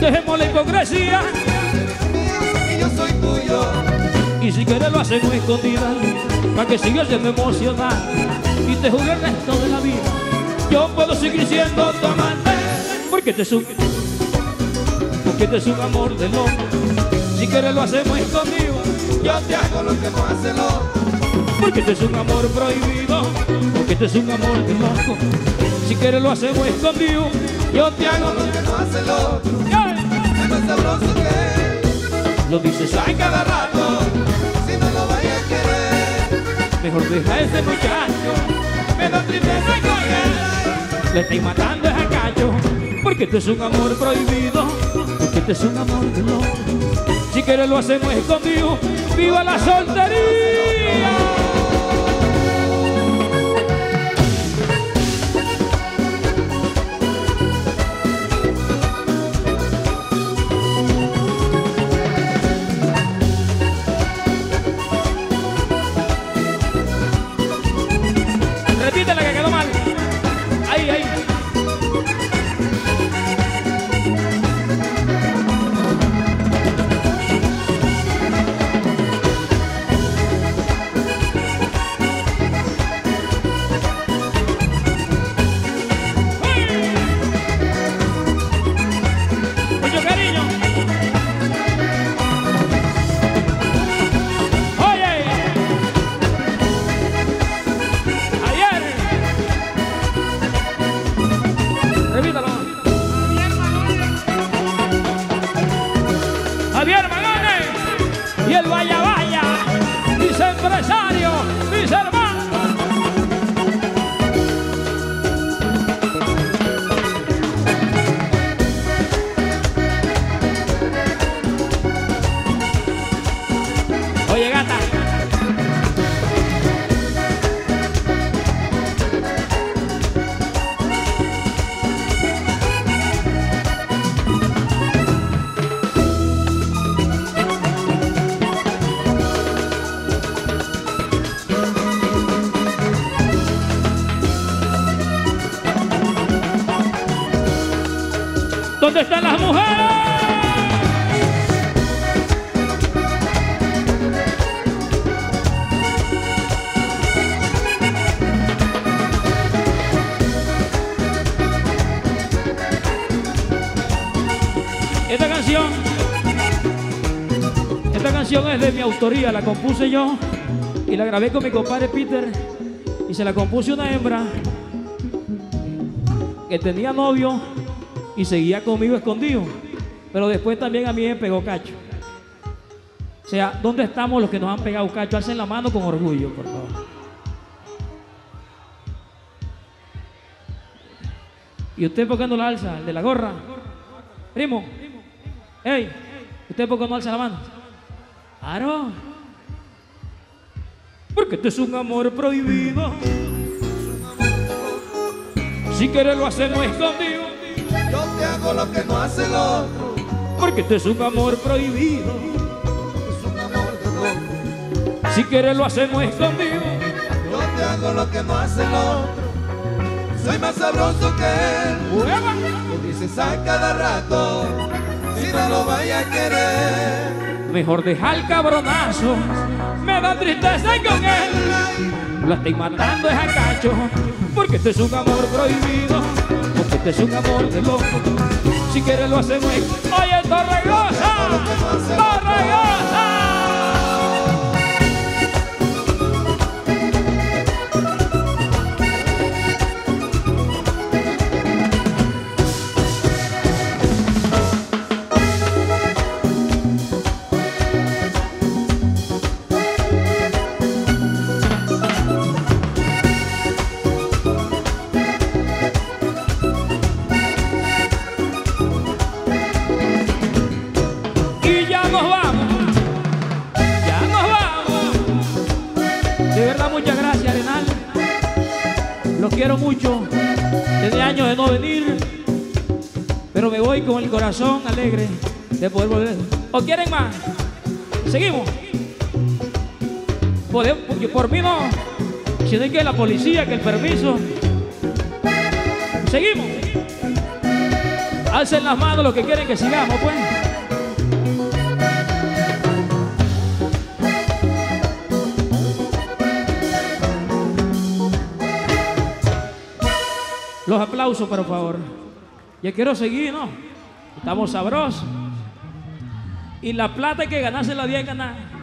Dejemos la hipocresía. Y yo soy tuyo. Y si quieres lo hacemos escondida, para que sigas siendo emocional. Y te juro el resto de la vida, yo puedo seguir siendo tu amante. Porque este es un amor de loco. Si quieres lo hacemos escondido, Yo te hago lo que no hace el otro. porque este es un amor prohibido. Porque este es un amor de loco. Si quieres lo hacemos escondido, yo te hago Lo que no hace el otro. ¡Ay! Es más sabroso que él. Lo dices ay cada rato. Si no lo vaya a querer, Mejor deja a ese muchacho, me da tristeza con él. Le estoy matando a cacho, porque este es un amor prohibido. Porque este es un amor de loco. Si quieres lo hacemos escondido. ¡Viva la soltería! Repite la que quedó mal. Ahí, ahí. Mucho cariño. Oye. Ayer. Repítalo. Javier Maganes y el Vaya Vaya, mis empresarios, mis hermanos. Oye, gata. ¿Dónde están las mujeres? Esta canción es de mi autoría, la compuse yo y la grabé con mi compadre Peter y se la compuse una hembra que tenía novio y seguía conmigo escondido, pero después también a mí me pegó cacho. O sea, ¿dónde estamos los que nos han pegado cacho? Alcen la mano con orgullo, por favor. ¿Y usted por qué no la alza? ¿El de la gorra? Primo. Ey, ¿usted por qué no alza la mano? Claro. Porque este es un amor prohibido. Si quieres lo hacemos escondido. yo te hago lo que no hace el otro. Porque este es un amor prohibido. Es un amor de loco. Si quieres lo hacemos escondido. Yo te hago lo que no hace el otro. Soy más sabroso que él. ¡Hueva! Lo dices a cada rato. Si no lo vaya a querer. Mejor dejar el cabronazo. Me da tristeza con él. Lo estoy matando es a cacho. Porque este es un amor prohibido. Porque este es un amor de loco. Si quieres lo hacemos. Oye, Torregosa, Torregosa. Los quiero mucho, desde años de no venir, pero me voy con el corazón alegre de poder volver. ¿O quieren más? Seguimos. Porque por mí no, si no hay que la policía, que el permiso. Seguimos. Alcen las manos los que quieren que sigamos, pues. Los aplausos, por favor. Ya quiero seguir, ¿no? Estamos sabrosos. Y la plata hay que ganarse la 10 ganar.